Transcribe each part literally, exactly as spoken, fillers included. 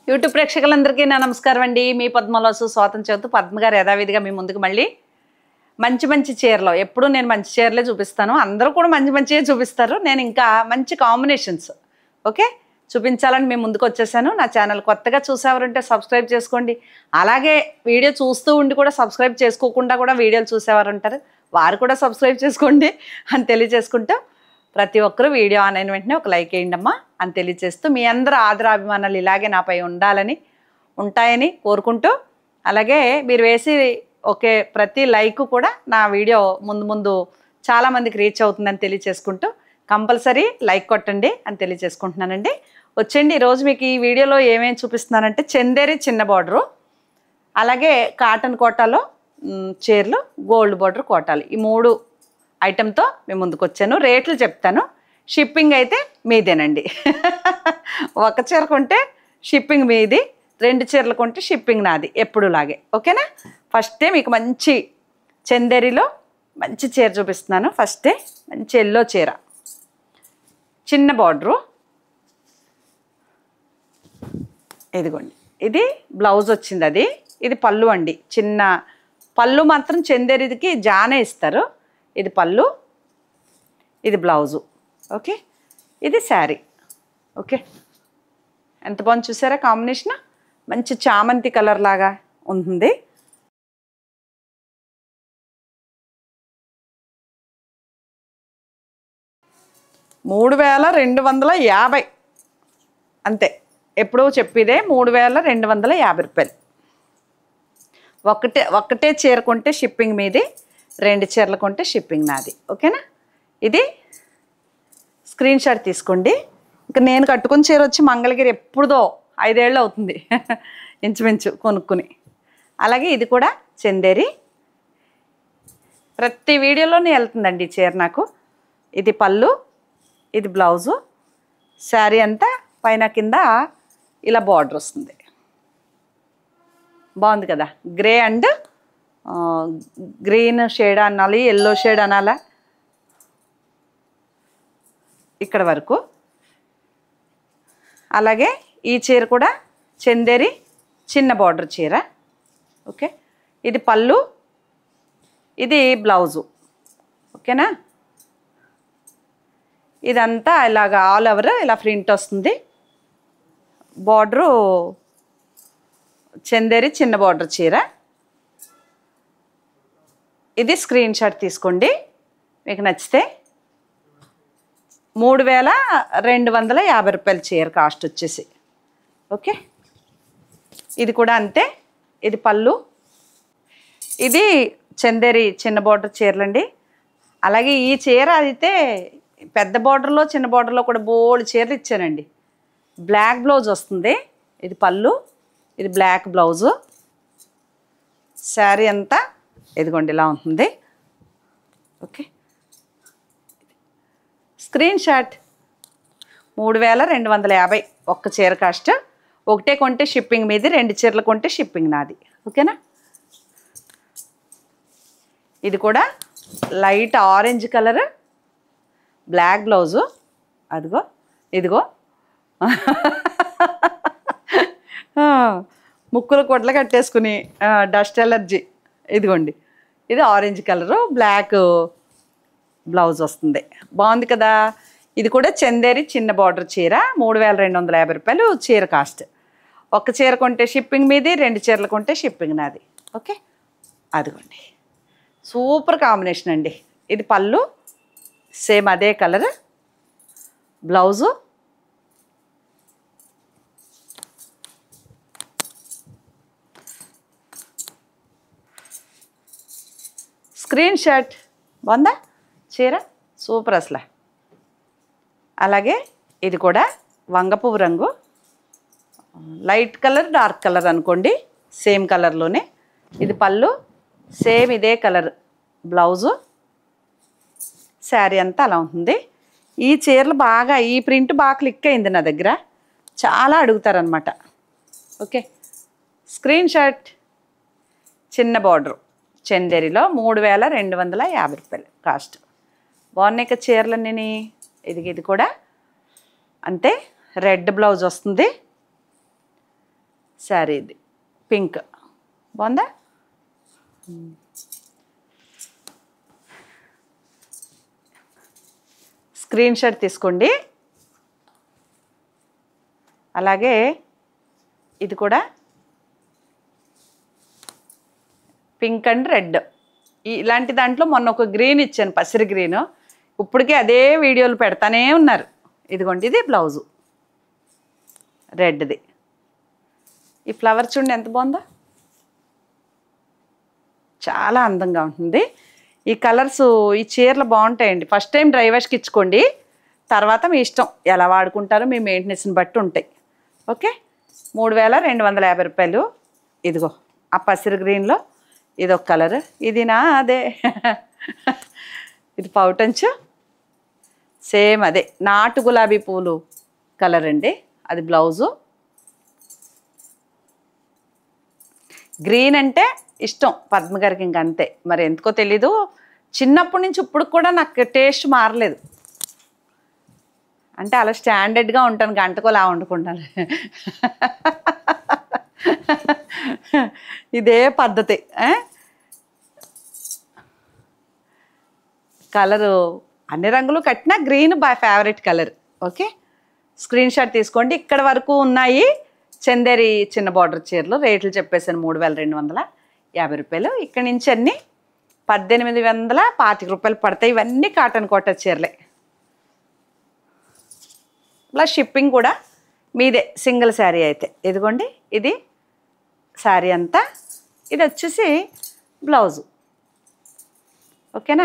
YouTube ప్రేక్షకులందరికీ నా నమస్కారం అండి. మీ పద్మలోసు స్వాతం చెబుతూ పద్మ గారు యథావిధిగా మీ ముందుకు మళ్ళీ మంచి మంచి చీరలు ఎప్పుడు నేను మంచి చీరలే చూపిస్తాను. అందరూ కూడా మంచి మంచిగా చూపిస్తారు. నేను ఇంకా మంచి కాంబినేషన్స్ ఓకే చూపించాలని మేము ముందుకు వచ్చేసాను. నా ఛానల్ కొత్తగా చూసేవారంటే సబ్స్క్రైబ్ చేసుకోండి. అలాగే వీడియో చూస్తూ ఉండి కూడా సబ్స్క్రైబ్ చేసుకోకుండా కూడా వీడియోలు చూసేవారు ఉంటారు, వారు కూడా సబ్స్క్రైబ్ చేసుకోండి అని తెలియజేసుకుంటూ ప్రతి ఒక్కరూ వీడియో ఆన్ అయిన వెంటనే ఒక లైక్ వేయండి అమ్మా అని తెలియజేస్తూ మీ అందరూ ఆదరాభిమానాలు ఇలాగే నాపై ఉండాలని ఉంటాయని కోరుకుంటూ, అలాగే మీరు వేసి ఒకే ప్రతి లైక్ కూడా నా వీడియో ముందు ముందు చాలామందికి రీచ్ అవుతుందని తెలియజేసుకుంటూ కంపల్సరీ లైక్ కొట్టండి అని తెలియజేసుకుంటున్నానండి. వచ్చండి, ఈరోజు మీకు ఈ వీడియోలో ఏమేమి చూపిస్తున్నానంటే చందేరి చిన్న బార్డరు, అలాగే కాటన్ కోటాలో చీరలు, గోల్డ్ బార్డర్ కోటాలు, ఈ మూడు ఐటెంతో మేము ముందుకు వచ్చాను. రేట్లు చెప్తాను, షిప్పింగ్ అయితే మీదేనండి. ఒక చీర కొంటే షిప్పింగ్ మీది, రెండు చీరలు కొంటే షిప్పింగ్ నాది ఎప్పుడులాగే, ఓకేనా. ఫస్టే మీకు మంచి చందేరిలో మంచి చీర చూపిస్తున్నాను. ఫస్టే మంచి ఎల్లో చీర, చిన్న బార్డరు, ఇదిగోండి. ఇది బ్లౌజ్ వచ్చింది, అది ఇది పళ్ళు అండి. చిన్న పళ్ళు మాత్రం చందేరిదికి జానే ఇస్తారు. ఇది పళ్ళు, ఇది బ్లౌజు, ఓకే. ఇది శారీ, ఓకే. ఎంత బాగుంది చూసారా కాంబినేషన్, మంచి చామంతి కలర్ లాగా ఉంటుంది. మూడు వేల రెండు వందల యాభై అంతే, ఎప్పుడూ చెప్పిదే మూడు వేల రెండు వందల యాభై రూపాయలు. ఒకటే ఒకటే చీర కొంటే షిప్పింగ్ మీది, రెండు చీరలు కొంటే షిప్పింగ్ నాది, ఓకేనా. ఇది స్క్రీన్ షాట్ తీసుకోండి. ఇంకా నేను కట్టుకుని చీర వచ్చి మంగళగిరి ఎప్పుడుదో ఐదేళ్ళు అవుతుంది ఇంచుమించు కొనుక్కుని. అలాగే ఇది కూడా చందేరి, ప్రతి వీడియోలోనే వెళ్తుందండి ఈ చీర నాకు. ఇది పళ్ళు, ఇది బ్లౌజు, శారీ అంతా పైన కింద ఇలా బార్డర్ వస్తుంది. బాగుంది కదా, గ్రే అండ్ గ్రీన్ షేడ్ అనాలి, ఎల్లో షేడ్ అనాలా, ఇక్కడ వరకు. అలాగే ఈ చీర కూడా చందేరి చిన్న బార్డర్ చీర, ఓకే. ఇది పళ్ళు, ఇది బ్లౌజు, ఓకేనా. ఇదంతా ఇలాగ ఆల్ ఓవర్ ఇలా ప్రింట్ వస్తుంది. బార్డరు చందేరి చిన్న బార్డర్ చీర. ఇది స్క్రీన్ షాట్ తీసుకోండి మీకు నచ్చితే. మూడు వేల రెండు వందల యాభై రూపాయల చీర కాస్ట్ వచ్చేసి, ఓకే. ఇది కూడా అంతే, ఇది పళ్ళు, ఇది చందేరి చిన్న బార్డర్ చీరలండి. అలాగే ఈ చీర అయితే పెద్ద బార్డర్లో చిన్న బార్డర్లో కూడా బోల్డ్ చీరలు ఇచ్చానండి. బ్లాక్ బ్లౌజ్ వస్తుంది, ఇది పళ్ళు, ఇది బ్లాక్ బ్లౌజు, శారీ అంతా ఇదిగోండి ఇలా ఉంటుంది, ఓకే. స్క్రీన్ షాట్ మూడు వేల రెండు వందల యాభై ఒక్క చీర కాస్ట్. ఒకటే కొంటే షిప్పింగ్ మీది, రెండు చీరలు కొంటే షిప్పింగ్ నాది, ఓకేనా. ఇది కూడా light orange colour, black blouse, అదిగో ఇదిగో ముక్కులు కొట్ల కట్టేసుకుని డస్ట్ ఎలర్జీ, ఇదిగోండి. ఇది ఆరెంజ్ కలరు, బ్లాక్ బ్లౌజ్ వస్తుంది, బాగుంది కదా. ఇది కూడా చందేరి చిన్న బార్డర్ చీర, మూడు వేల రెండు వందల యాభై రూపాయలు చీర కాస్ట్. ఒక చీర కొంటే షిప్పింగ్ మీది, రెండు చీరలు కొంటే షిప్పింగ్ నాది, ఓకే. అదిగోండి, సూపర్ కాంబినేషన్ అండి. ఇది పళ్ళు, సేమ్ అదే కలర్, బ్లౌజు, స్క్రీన్ షాట్. బాగుందా చీర, సూపర్ అసలు. అలాగే ఇది కూడా వంగపువ్వు రంగు, లైట్ కలర్ డార్క్ కలర్ అనుకోండి, సేమ్ కలర్లోనే. ఇది పళ్ళు, సేమ్ ఇదే కలర్ బ్లౌజు, శారీ అంతా అలా ఉంటుంది. ఈ చీరలు బాగా, ఈ ప్రింట్ బాగా క్లిక్ అయింది నా దగ్గర, చాలా అడుగుతారనమాట, ఓకే. Screen shot. చిన్న బార్డరు చందేరిలో మూడు వేల రెండు వందల యాభై రూపాయలు కాస్ట్. బాగున్నాయి కదా చీరలన్నీ. ఇది ఇది కూడా అంతే, రెడ్ బ్లౌజ్ వస్తుంది, శారీ ఇది పింక్ బాగుందా? స్క్రీన్ షాట్ తీసుకోండి. అలాగే ఇది కూడా పింక్ అండ్ రెడ్. ఇలాంటి దాంట్లో మొన్న ఒక గ్రీన్ ఇచ్చాను, పసిరి గ్రీను. ఇప్పటికే అదే వీడియోలు పెడతానే ఉన్నారు. ఇదిగోండి, ఇది బ్లౌజు రెడ్ది. ఈ ఫ్లవర్ చూడండి ఎంత బాగుందో, చాలా అందంగా ఉంటుంది. ఈ కలర్స్ ఈ చీరలు బాగుంటాయండి. ఫస్ట్ టైం డ్రై వాష్కి ఇచ్చుకోండి, తర్వాత మీ ఇష్టం ఎలా వాడుకుంటారో మీ మెయింటెనెన్స్ని బట్టి ఉంటాయి. ఓకే, మూడు వేల రెండు వందల యాభై రూపాయలు. ఇదిగో ఆ పసిరి గ్రీన్లో ఇదొక కలర్, ఇది నా అదే ఇది పౌటంచు, సేమ్ అదే నాటు గులాబీ పూలు కలర్ అండి, అది బ్లౌజు. గ్రీన్ అంటే ఇష్టం పద్మగారికి, ఇంక అంతే. మరి ఎందుకో తెలీదు, చిన్నప్పటి నుంచి ఇప్పుడు కూడా నాకు టేస్ట్ మారలేదు. అంటే అలా స్టాండర్డ్గా ఉంటాను, గంటకో లా వండుకుంటాను. ఇదే పద్ధతి. కలరు అన్ని రంగులు కట్టినా green my favourite colour. Okay, screen shot తీసుకోండి. ఇక్కడ వరకు ఉన్నాయి చందేరి చిన్న బార్డర్ చీరలు. రేట్లు చెప్పేసాను, మూడు వేల రెండు వందల యాభై రూపాయలు. ఇక్కడి నుంచి అన్నీ పద్దెనిమిది వందల పాతిక రూపాయలు పడతాయి. ఇవన్నీ కాటన్ కోట చీరలే. ప్లస్ షిప్పింగ్ కూడా మీదే, సింగిల్ శారీ అయితే. ఇదిగోండి, ఇది శారీ అంతా, ఇది వచ్చేసి బ్లౌజు. ఓకేనా?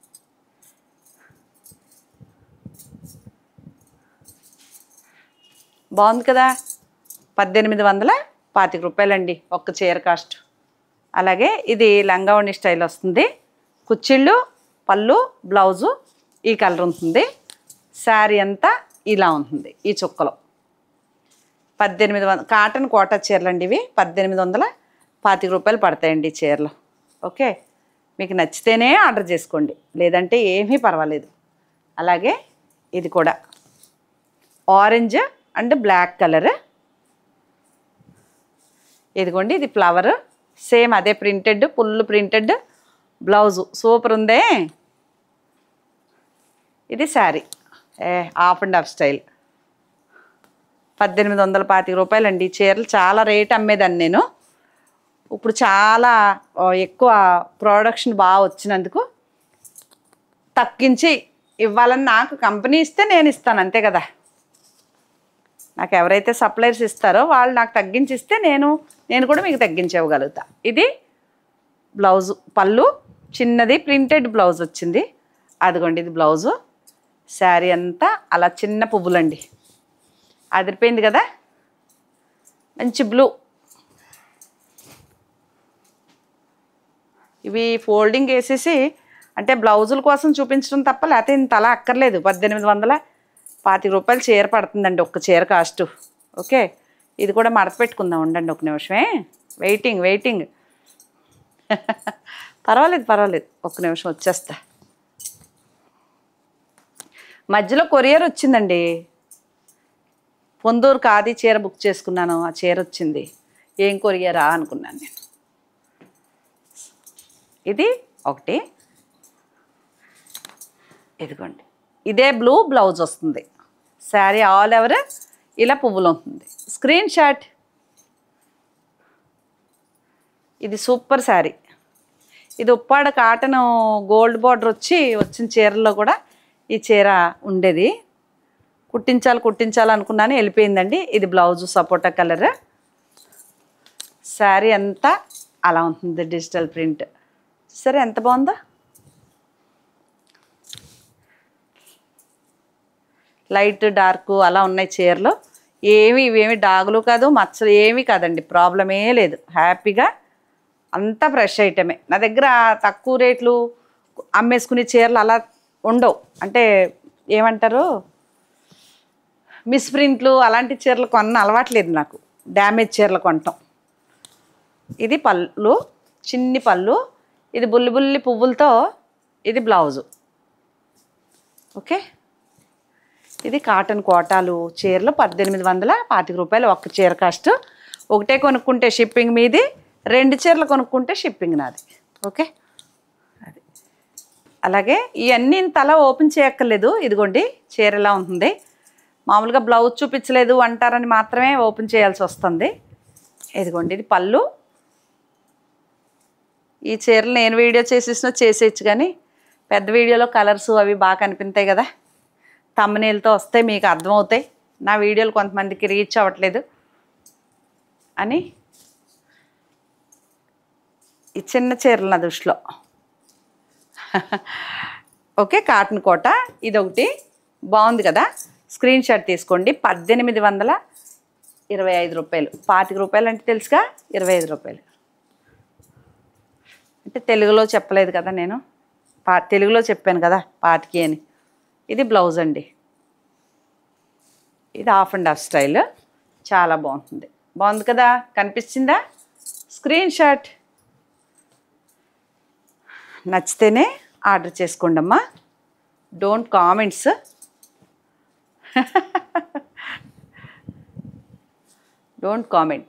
బాగుంది కదా? పద్దెనిమిది వందల పాతిక రూపాయలండి ఒక్క చీర కాస్ట్. అలాగే ఇది లంగావణి స్టైల్ వస్తుంది. కుచ్చిళ్ళు, పళ్ళు, బ్లౌజు ఈ కలర్ ఉంటుంది. శారీ అంతా ఇలా ఉంటుంది ఈ చుక్కలో. పద్దెనిమిది వందల కాటన్ కోటా చీరలు అండి ఇవి. పద్దెనిమిది వందల పాతిక రూపాయలు పడతాయండి ఈ చీరలు. ఓకే, మీకు నచ్చితేనే ఆర్డర్ చేసుకోండి, లేదంటే ఏమీ పర్వాలేదు. అలాగే ఇది కూడా ఆరెంజ్ అండ్ బ్లాక్ కలర్. ఇదిగోండి, ఇది ఫ్లవర్, సేమ్ అదే printed, full printed blouse. Super ఉందే. ఇది sari a half and half style. పద్దెనిమిది వందల పాతిక రూపాయలండి. చీరలు చాలా రేట్ అమ్మేదాన్ని నేను. ఇప్పుడు చాలా ఎక్కువ ప్రొడక్షన్ బాగా వచ్చినందుకు తగ్గించి ఇవ్వాలని నాకు కంపెనీ ఇస్తే నేను ఇస్తాను, అంతే కదా. నాకు ఎవరైతే సప్లైర్స్ ఇస్తారో వాళ్ళు నాకు తగ్గించి ఇస్తే నేను నేను కూడా మీకు తగ్గించి ఇవ్వగలుగుతా. ఇది బ్లౌజు, పళ్ళు చిన్నది ప్రింటెడ్ బ్లౌజ్ వచ్చింది. అదిగోండి, ఇది బ్లౌజు. శారీ అంతా అలా చిన్న పువ్వులండి. అదిరిపోయింది కదా, మంచి బ్లూ. ఇవి ఫోల్డింగ్ వేసేసి అంటే బ్లౌజుల కోసం చూపించడం తప్ప, లేకపోతే ఇంత అలా అక్కర్లేదు. పద్దెనిమిది వందల పాతిక రూపాయలు చీర పడుతుందండి ఒక్క చీర కాస్ట్. ఓకే, ఇది కూడా మడత పెట్టుకుందాం, ఉండండి ఒక నిమిషమే. వెయిటింగ్ వెయిటింగ్ పర్వాలేదు పర్వాలేదు, ఒక్క నిమిషం వచ్చేస్తా. మధ్యలో కొరియర్ వచ్చిందండి. పొందూరు కాది చీర బుక్ చేసుకున్నాను, ఆ చీర వచ్చింది. ఏం కొరియరా అనుకున్నాను నేను. ఇది ఒకటి, ఇదిగోండి, ఇదే బ్లూ బ్లౌజ్ వస్తుంది. శారీ ఆల్ ఓవర్ ఇలా పువ్వులు ఉంటుంది. Screen shot. ఇది సూపర్ శారీ. ఇది ఉప్పాడ కాటన్ గోల్డ్ బార్డర్ వచ్చి వచ్చిన చీరల్లో కూడా ఈ చీర ఉండేది. కుట్టించాలి కుట్టించాలి అనుకున్నాను, వెళ్ళిపోయిందండి. ఇది బ్లౌజు సపోటా కలర్. శారీ అంతా అలా ఉంటుంది, డిజిటల్ ప్రింట్. సరే ఎంత బాగుందో. లైట్ డార్క్ అలా ఉన్నాయి చీరలు. ఏమి ఇవేమి డాగులు కాదు, మచ్చలు ఏమీ కాదండి, ప్రాబ్లమే లేదు. హ్యాపీగా అంతా ఫ్రెష్ ఐటమే. నా దగ్గర తక్కువ రేట్లు అమ్మేసుకునే చీరలు అలా ఉండవు. అంటే ఏమంటారు, మిస్ప్రింట్లు అలాంటి చీరలు కొన్న అలవాట్లేదు నాకు, డ్యామేజ్ చీరలు కొనటం. ఇది పళ్ళు, చిన్ని పళ్ళు. ఇది బుల్లి బుల్లి పువ్వులతో ఇది బ్లౌజు. ఓకే, ఇది కాటన్ కోటాలు చీరలు. పద్దెనిమిది వందల పాతిక రూపాయలు ఒక్క చీర కాస్ట్. ఒకటే కొనుక్కుంటే షిప్పింగ్ మీది, రెండు చీరలు కొనుక్కుంటే షిప్పింగ్ నాది. ఓకే, అది అలాగే ఇవన్నీ తల ఓపెన్ చేయక్కర్లేదు. ఇదిగోండి చీర ఎలా ఉంటుంది. మామూలుగా బ్లౌజ్ చూపించలేదు అంటారని మాత్రమే ఓపెన్ చేయాల్సి వస్తుంది. ఇదిగోండి ఇది పళ్ళు. ఈ చీరలు నేను వీడియో చేసేసిన చేసేయచ్చు, కానీ పెద్ద వీడియోలో కలర్స్ అవి బాగా కనిపిస్తాయి కదా, తమ్మునీళ్ళతో వస్తే మీకు అర్థమవుతాయి. నా వీడియోలు కొంతమందికి రీచ్ అవ్వట్లేదు అని ఈ చిన్న చీరలు నా దృష్టిలో. ఓకే, కాటన్ కోట ఇదొకటి బాగుంది కదా, స్క్రీన్ షాట్ తీసుకోండి. పద్దెనిమిది వందల ఇరవై ఐదు రూపాయలు. పాతిక రూపాయలు అంటే తెలుసుగా, ఇరవై ఐదు రూపాయలు అంటే తెలుగులో చెప్పలేదు కదా నేను, పా తెలుగులో చెప్పాను కదా పాతికి అని. ఇది బ్లౌజ్ అండి, ఇది హాఫ్ అండ్ హాఫ్ స్టైల్, చాలా బాగుంటుంది. బాగుంది కదా, కనిపించిందా? Screen shot. నచ్చితేనే ఆర్డర్ చేసుకోండి అమ్మా, డోంట్ కామెంట్స్. Don't comment.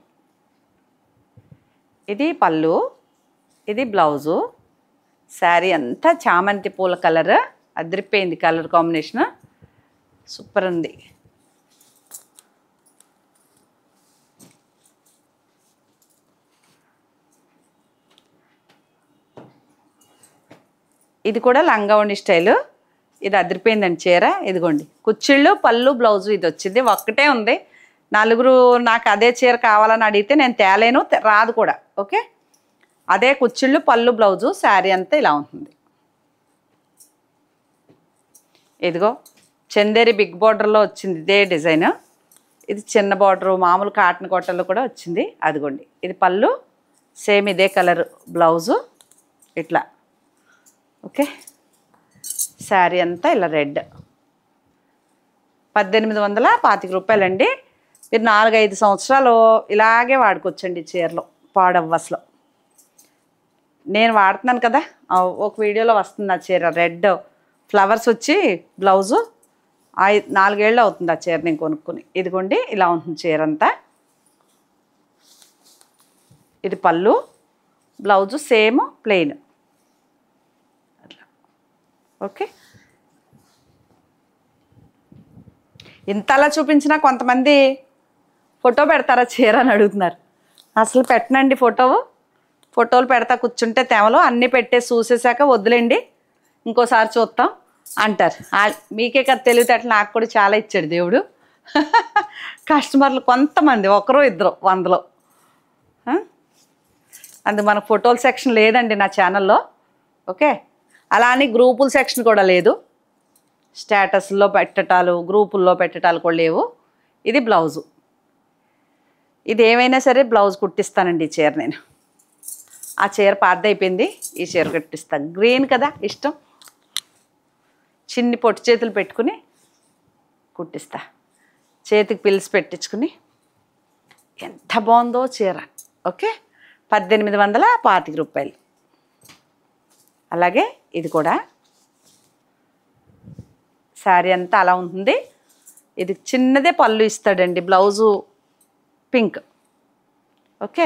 ఇది పళ్ళు, ఇది బ్లౌజు. శారీ అంతా చామంతి పూల కలర్, అదిరిపోయింది కలర్ కాంబినేషన్, సూపర్ ఉంది. ఇది కూడా లంగావణి స్టైలు, ఇది అదిరిపోయిందండి చీర. ఇదిగోండి కుచ్చిళ్ళు, పళ్ళు, బ్లౌజు ఇది వచ్చింది. ఒక్కటే ఉంది. నలుగురు నాకు అదే చీర కావాలని అడిగితే నేను తేలేను, రాదు కూడా. ఓకే, అదే కుచ్చిళ్ళు, పళ్ళు, బ్లౌజు, శారీ అంతా ఇలా ఉంటుంది. ఇదిగో చందేరి బిగ్ బార్డర్లో వచ్చింది ఇదే డిజైన్. ఇది చిన్న బార్డరు మామూలు కాటన్ కోటల్లో కూడా వచ్చింది. అదిగోండి ఇది పళ్ళు, సేమ్ ఇదే కలర్ బ్లౌజు ఇట్లా. ఓకే, శారీ అంతా ఇలా రెడ్. పద్దెనిమిది వందల పాతిక రూపాయలండి. మీరు నాలుగైదు సంవత్సరాలు ఇలాగే వాడుకోవచ్చండి చీరలు, పాడవ్వ అసలు. నేను వాడుతున్నాను కదా, ఒక వీడియోలో వస్తుంది ఆ చీర, రెడ్ ఫ్లవర్స్ వచ్చి బ్లౌజు. ఐ నాలుగేళ్ళు అవుతుంది ఆ చీర నేను కొనుక్కొని. ఇదిగోండి ఇలా ఉంటుంది చీర అంతా. ఇది పళ్ళు, బ్లౌజు సేమ్ ప్లెయిన్. ఓకే, ఇంతలా చూపించినా కొంతమంది ఫోటో పెడతారా చీర అని అడుగుతున్నారు. అసలు పెట్టనండి ఫోటో. ఫోటోలు పెడతా కూర్చుంటే తెమలో అన్నీ పెట్టేసి చూసేసాక వదిలేండి ఇంకోసారి చూస్తాం అంటారు. మీకే కదా తెలివితేటలు, నాకు కూడా చాలా ఇచ్చాడు దేవుడు. కస్టమర్లు కొంతమంది, ఒకరో ఇద్దరు వందలో. అందు మనకు ఫోటోల సెక్షన్ లేదండి నా ఛానల్లో. ఓకే, అలా అని గ్రూపుల సెక్షన్ కూడా లేదు. స్టేటస్లో పెట్టటాలు, గ్రూపుల్లో పెట్టటాలు కూడా లేవు. ఇది బ్లౌజు. ఇది ఏమైనా సరే బ్లౌజ్ కుట్టిస్తానండి ఈ చీర నేను. ఆ చీర పాతదైపోయింది, ఈ చీర కుట్టిస్తాను. గ్రీన్ కదా ఇష్టం, చిన్ని పొట్టి చేతులు పెట్టుకుని కుట్టిస్తా. చేతికి పిల్స్ పెట్టించుకుని. ఎంత బాగుందో చీర. ఓకే, పద్దెనిమిది వందల పాతిక రూపాయలు. అలాగే ఇది కూడా శారీ అంతా అలా ఉంటుంది. ఇది చిన్నదే పళ్ళు ఇస్తాడండి, బ్లౌజు పింక్. ఓకే,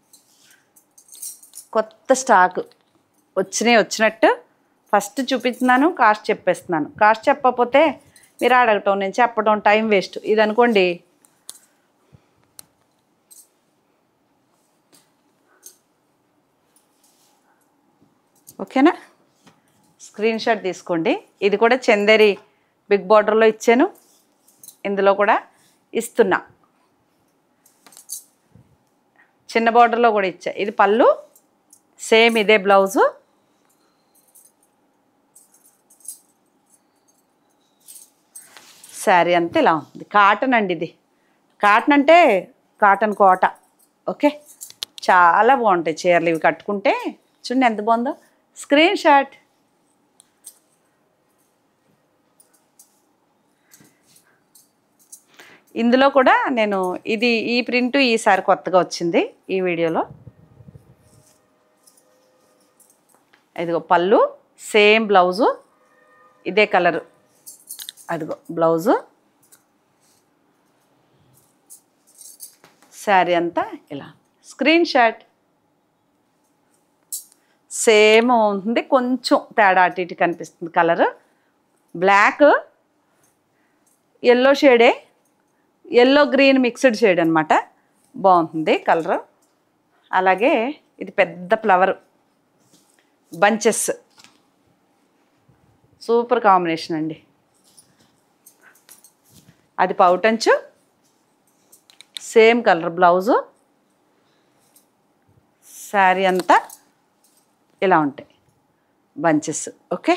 కొత్త స్టాక్ వచ్చినాయి వచ్చినట్టు ఫస్ట్ చూపిస్తున్నాను, కాస్ట్ చెప్పేస్తున్నాను. కాస్ట్ చెప్పకపోతే మీరు అడగటం, నేను చెప్పడం టైం వేస్ట్. ఇది అనుకోండి ఓకేనా, స్క్రీన్ షాట్ తీసుకోండి. ఇది కూడా చందేరి బిగ్ బార్డర్లో ఇచ్చాను, ఇందులో కూడా ఇస్తున్నా, చిన్న బార్డర్లో కూడా ఇచ్చా. ఇది పళ్ళు, సేమ్ ఇదే బ్లౌజు. శారీ అంతా ఇలా ఉంది. కాటన్ అండి ఇది. కాటన్ అంటే కాటన్ కోట. ఓకే, చాలా బాగుంటాయి చీరలు ఇవి కట్టుకుంటే. చూడండి ఎంత బాగుందో. Screen shot. ఇందులో కూడా నేను ఇది ఈ ప్రింట్ ఈసారి కొత్తగా వచ్చింది ఈ వీడియోలో. ఇదిగో పళ్ళు, సేమ్ బ్లౌజు, ఇదే కలరు. అదిగో బ్లౌజు, శారీ అంతా ఇలా స్క్రీన్ షాట్. సేమ్ ఉంటుంది, కొంచెం తేడా అటు ఇటు కనిపిస్తుంది. కలర్ బ్లాక్ ఎల్లో షేడే, ఎల్లో గ్రీన్ మిక్స్డ్ షేడ్ అనమాట. బాగుంటుంది కలర్. అలాగే ఇది పెద్ద ఫ్లవర్ బంచెస్, సూపర్ కాంబినేషన్ అండి. అది పౌటంచు, సేమ్ కలర్ బ్లౌజు. శారీ అంతా ఇలా ఉంటాయి బంచెస్. ఓకే,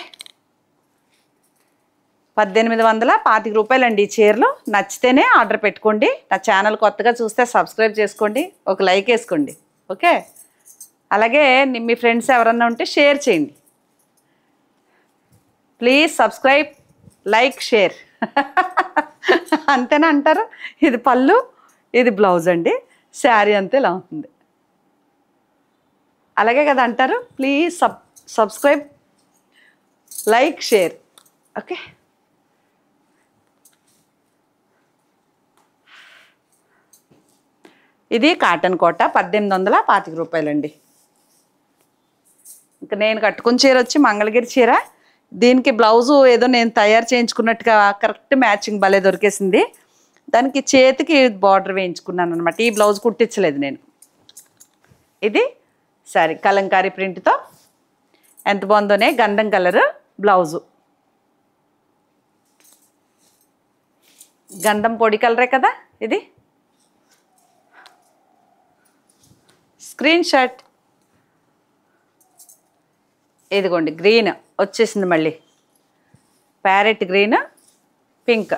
పద్దెనిమిది వందల పాతిక రూపాయలండి ఈ చీరలు. నచ్చితేనే ఆర్డర్ పెట్టుకోండి. నా ఛానల్ కొత్తగా చూస్తే సబ్స్క్రైబ్ చేసుకోండి, ఒక లైక్ వేసుకోండి. ఓకే, అలాగే మీ ఫ్రెండ్స్ ఎవరన్నా ఉంటే షేర్ చేయండి. Please subscribe, like, share. అంతేనా అంటారు? ఇది పళ్ళు, ఇది బ్లౌజ్ అండి. శారీ అంతే ఇలా ఉంటుంది. అలాగే కదా అంటారు? Please sub subscribe, like, share. Okay, ఇది కాటన్ కోట, పద్దెనిమిది వందల పాతిక రూపాయలండి. ఇంకా నేను కట్టుకున్న చీర వచ్చి మంగళగిరి చీర. దీనికి బ్లౌజు ఏదో నేను తయారు చేయించుకున్నట్టుగా కరెక్ట్ మ్యాచింగ్ భలే దొరికేసింది. దానికి చేతికి బార్డర్ వేయించుకున్నాను అనమాట. ఈ బ్లౌజ్ కుట్టించలేదు నేను. ఇది సారీ కలంకారీ ప్రింట్తో ఎంత బాగుందోనే, గంధం కలర్ బ్లౌజు. గంధం పొడి కలరే కదా ఇది. Screen shot. ఇదిగోండి గ్రీన్ వచ్చేసింది మళ్ళీ, ప్యారెట్ గ్రీన్, పింక్.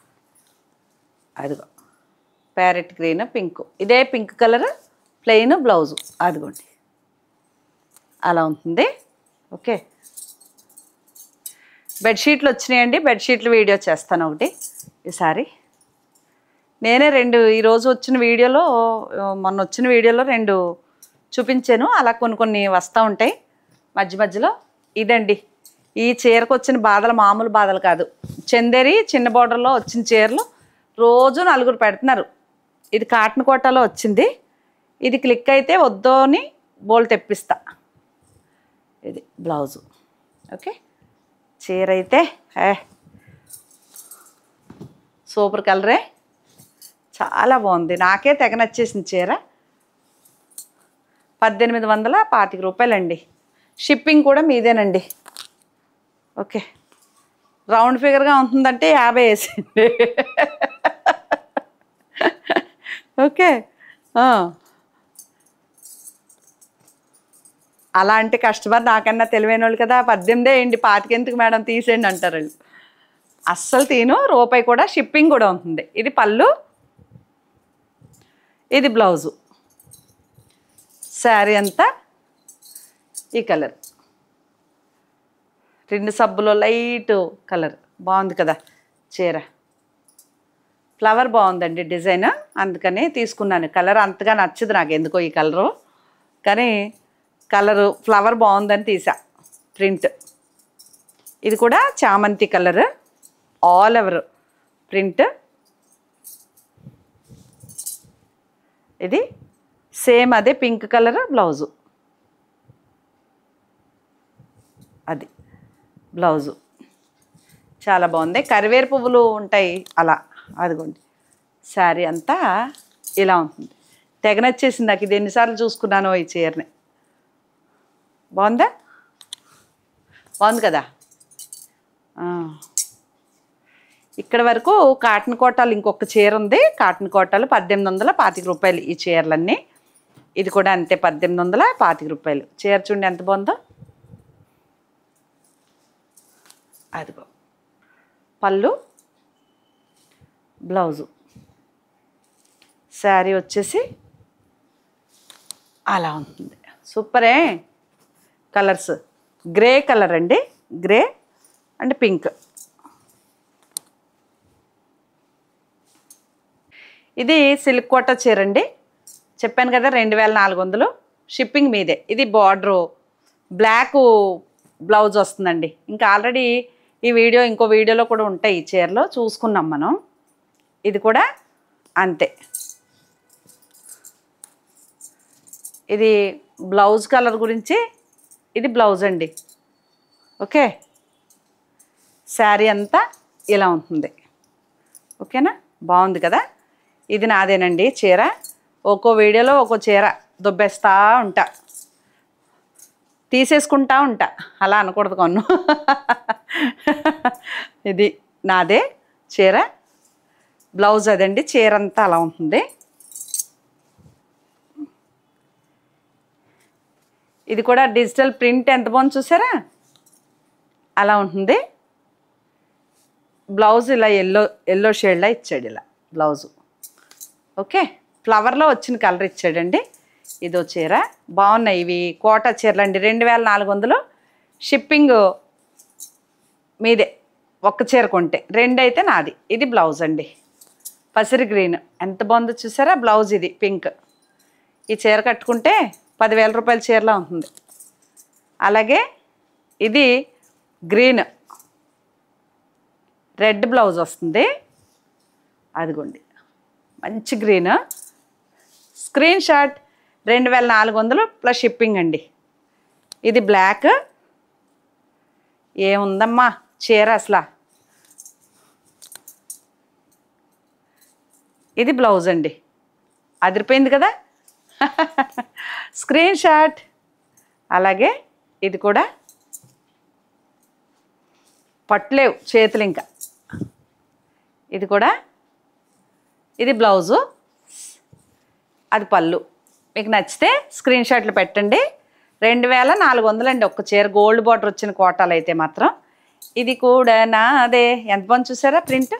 అదిగో ప్యారెట్ గ్రీన్, పింక్. ఇదే పింక్ కలర్ ప్లెయిన్ బ్లౌజు. అదిగోండి అలా ఉంటుంది. ఓకే, బెడ్షీట్లు వచ్చినాయండి. బెడ్షీట్లు వీడియో చేస్తాను ఒకటి ఈసారి. నేనే రెండు ఈరోజు వచ్చిన వీడియోలో, మొన్న వచ్చిన వీడియోలో రెండు చూపించాను. అలా కొన్ని కొన్ని వస్తూ ఉంటాయి మధ్య మధ్యలో. ఇదండి ఈ చీరకు వచ్చిన బాధలు మామూలు బాధలు కాదు. చందేరి చిన్న బోర్డర్లో వచ్చిన చీరలు రోజు నలుగురు పెడుతున్నారు. ఇది కాటన్ కోటాలో వచ్చింది. ఇది క్లిక్ అయితే వద్దు అని బోల్ తెప్పిస్తా. ఇది బ్లౌజు. ఓకే, చీర అయితే సూపర్ కలరే, చాలా బాగుంది. నాకే తెగ నచ్చేసింది చీర. పద్దెనిమిది వందల పాతిక రూపాయలండి. షిప్పింగ్ కూడా మీదేనండి. ఓకే, రౌండ్ ఫిగర్గా ఉంటుందంటే యాభై వేసింది. ఓకే, అలాంటి కస్టమర్ నాకన్నా తెలివైన వాళ్ళు కదా. పద్దెనిమిదే వేయండి, పాతికెందుకు మేడం తీసేయండి అంటారు వాళ్ళు. అస్సలు తీను, రూపాయి కూడా. షిప్పింగ్ కూడా ఉంటుంది. ఇది పళ్ళు, ఇది బ్లౌజు. శారీ అంతా ఈ కలర్, రెండు సబ్బులో లైట్ కలర్. బాగుంది కదా చీర. ఫ్లవర్ బాగుందండి డిజైన్, అందుకని తీసుకున్నాను. కలర్ అంతగా నచ్చదు నాకు ఎందుకో ఈ కలరు, కానీ కలరు ఫ్లవర్ బాగుందని తీసా ప్రింట్. ఇది కూడా చామంతి కలర్, ఆల్ ఓవర్ ప్రింట్. ఇది సేమ్ అదే పింక్ కలర్ బ్లౌజు. అది బ్లౌజు చాలా బాగుంది. కరివేరు పువ్వులు ఉంటాయి అలా. అదిగోండి శారీ అంతా ఇలా ఉంటుంది. తెగ నచ్చేసింది నాకు. ఇది ఎన్నిసార్లు చూసుకున్నానో ఈ చీరని. బాగుందా? బాగుంది కదా. ఇక్కడ వరకు కాటన్ కోటాలు ఇంకొక చీర ఉంది. కాటన్ కోటాలు పద్దెనిమిది వందల పాతిక రూపాయలు ఈ చీరలన్నీ. ఇది కూడా అంతే, పద్దెనిమిది వందల పాతిక రూపాయలు. చీర చూడండి ఎంత బాగుందో. అదిగో పళ్ళు, బ్లౌజు. శారీ వచ్చేసి అలా ఉంటుంది. సూపరే. కలర్స్ గ్రే కలర్ అండి, గ్రే అండ్ పింక్. ఇది సిల్క్ కోట చీర అండి. చెప్పాను కదా రెండు వేల నాలుగు వందలు. షిప్పింగ్ మీదే. ఇది బార్డరు బ్లాక్ బ్లౌజ్ వస్తుందండి. ఇంకా ఆల్రెడీ ఈ వీడియో ఇంకో వీడియోలో కూడా ఉంటాయి ఈ చీరలో, చూసుకున్నాం మనం. ఇది కూడా అంతే. ఇది బ్లౌజ్ కలర్ గురించి, ఇది బ్లౌజ్ అండి. ఓకే, శారీ అంతా ఇలా ఉంటుంది. ఓకేనా, బాగుంది కదా. ఇది నాదేనండి చీర. ఒక్కో వీడియోలో ఒక్కో చీర దుబ్బేస్తూ ఉంటా, తీసేసుకుంటా ఉంటా, అలా అనకూడదు కొన్ను. ఇది నాదే చీర, బ్లౌజ్ అదండి. చీర అంతా అలా ఉంటుంది. ఇది కూడా డిజిటల్ ప్రింట్ ఎంత బాగుంది చూసారా, అలా ఉంటుంది. బ్లౌజ్ ఇలా ఎల్లో ఎల్లో షేడ్లో ఇచ్చాడు, ఇలా బ్లౌజు. ఓకే, ఫ్లవర్లో వచ్చిన కలర్ ఇచ్చాడండి. ఇదో చీర, బాగున్నాయి ఇవి కోటా చీరలు అండి. రెండు వేల నాలుగు వందలు షిప్పింగ్ మీదే, ఒక్క చీర కొంటే. రెండు అయితే నాది. ఇది బ్లౌజ్ అండి, పసిరి గ్రీన్, ఎంత బాగుందో చూసారా బ్లౌజ్. ఇది పింక్. ఈ చీర కట్టుకుంటే పదివేల రూపాయల చీరలా ఉంటుంది. అలాగే ఇది గ్రీన్, రెడ్ బ్లౌజ్ వస్తుంది. అదిగోండి మంచి గ్రీన్. స్క్రీన్ షాట్ రెండు వేల నాలుగు వందలు ప్లస్ షిప్పింగ్ అండి. ఇది బ్లాక్. ఏముందమ్మా చీర అసలు. ఇది బ్లౌజ్ అండి, అదిరిపోయింది కదా. Screen shot. అలాగే ఇది కూడా పట్టలేవు చేతులు ఇంకా. ఇది కూడా, ఇది బ్లౌజు, అది పళ్ళు. మీకు నచ్చితే స్క్రీన్ షాట్లు పెట్టండి. రెండు వేల నాలుగు వందలు అండి ఒక్క చీర, గోల్డ్ బార్డర్ వచ్చిన కోటాలు అయితే మాత్రం. ఇది కూడా నాదే. ఎంత బాగుంది చూసారా ప్రింట్.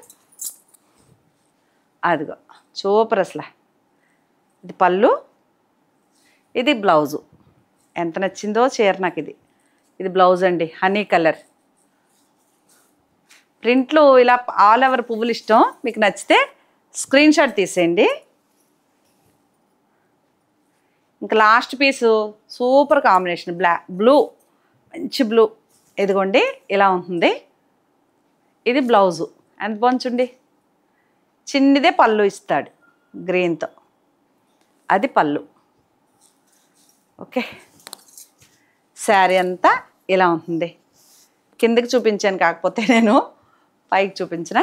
అదిగో సూపర్ అసలు. ఇది పళ్ళు, ఇది బ్లౌజు. ఎంత నచ్చిందో చీర నాకు ఇది. ఇది బ్లౌజ్ అండి, హనీ కలర్. ప్రింట్లు ఇలా ఆల్ ఓవర్ పువ్వులు ఇష్టం. మీకు నచ్చితే స్క్రీన్ షాట్ తీసేయండి. ఇంకా last piece super combination, black blue, మంచి బ్లూ. ఇదిగోండి ఇలా ఉంటుంది. ఇది బ్లౌజు, ఎంత బాగుంది. చిన్నదే పళ్ళు ఇస్తాడు గ్రీన్తో, అది పళ్ళు. ఓకే, శారీ అంతా ఇలా ఉంటుంది. కిందకి చూపించాను, కాకపోతే నేను పైకి చూపించిన.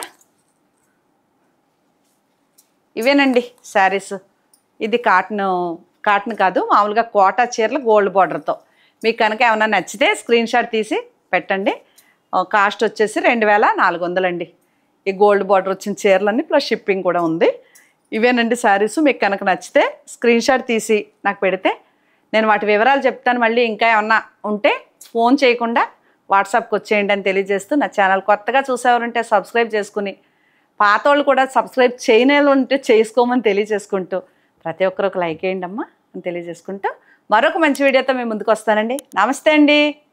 ఇవేనండి శారీస్. ఇది కాటన్, కాటన్ కాదు మామూలుగా కోటా చీరలు గోల్డ్ బార్డర్తో. మీకు కనుక ఏమైనా నచ్చితే స్క్రీన్ షాట్ తీసి పెట్టండి. కాస్ట్ వచ్చేసి రెండు వేల నాలుగు వందలండి. ఈ గోల్డ్ బార్డర్ వచ్చిన చీరలన్నీ ప్లస్ షిప్పింగ్ కూడా ఉంది. ఇవేనండి శారీస్. మీకు కనుక నచ్చితే స్క్రీన్ షాట్ తీసి నాకు పెడితే నేను వాటి వివరాలు చెప్తాను. మళ్ళీ ఇంకా ఏమన్నా ఉంటే ఫోన్ చేయకుండా వాట్సాప్కి వచ్చేయండి అని తెలియజేస్తూ, నా ఛానల్ కొత్తగా చూసేవారంటే సబ్స్క్రైబ్ చేసుకుని, పాత వాళ్ళు కూడా సబ్స్క్రైబ్ చేయని ఉంటే చేసుకోమని తెలియజేసుకుంటూ, ప్రతి ఒక్కరు ఒక లైక్ వేయండి అమ్మా అని తెలియజేసుకుంటూ, మరొక మంచి వీడియోతో మేము ముందుకు వస్తానండి. నమస్తే అండి.